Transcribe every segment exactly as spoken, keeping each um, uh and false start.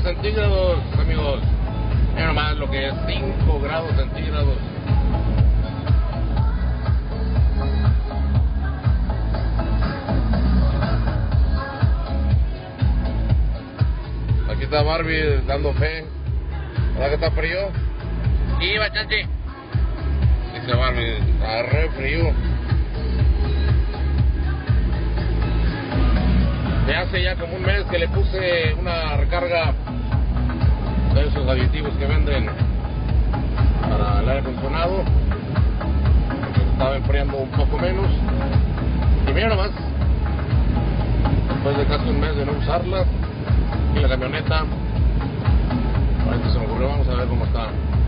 grados centígrados, amigos. Mira nomás lo que es cinco grados centígrados. Aquí está Barbie dando fe. ¿Verdad que está frío? Sí, bastante. Dice Barbie, está re frío. Me hace ya como un mes que le puse una recarga de esos aditivos que venden para el aire acondicionado, porque se estaba enfriando un poco menos. Y mira nomás, después de casi un mes de no usarla, y la camioneta, ahorita se me ocurrió, vamos a ver cómo está.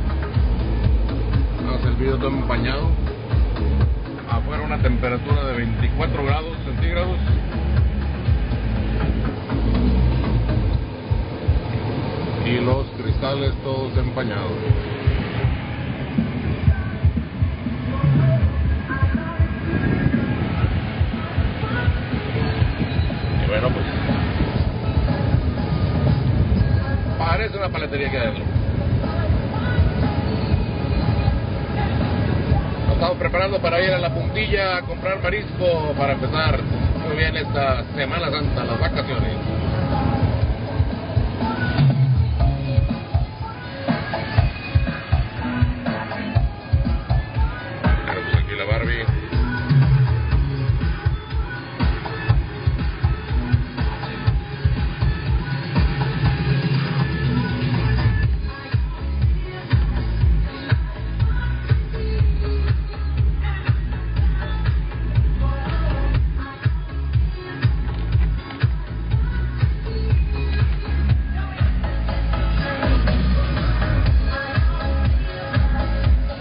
Vamos a hacer el video todo empañado. Afuera una temperatura de veinticuatro grados centígrados. Y los cristales todos empañados. Y bueno, pues parece una paletería que adentro. Nos estamos preparando para ir a la Puntilla a comprar marisco para empezar muy bien esta Semana Santa, las vacaciones.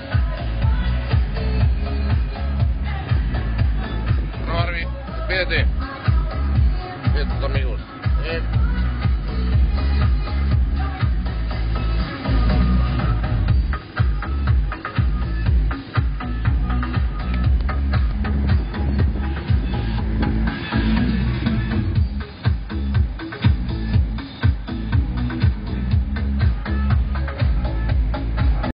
Fíjate.